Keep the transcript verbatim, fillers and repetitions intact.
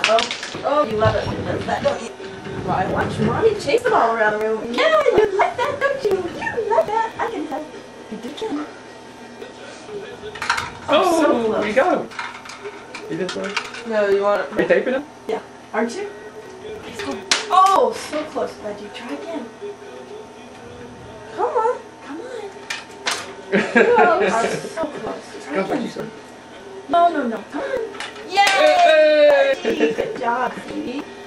Oh, oh, you love it when it does that, don't you? Well, I watch Mommy chase them all around the room. Yeah, you like that, don't you? You like that. I can help. You do can. Oh, so there you go. You this way? No, you want it? Are you taping them? Yeah. Aren't you? Oh, so close, Budgie. Try again. Come on. Come on. You are so close. Try again. No, no, no. Come on. Yay! Budgie. Good job, sweetie.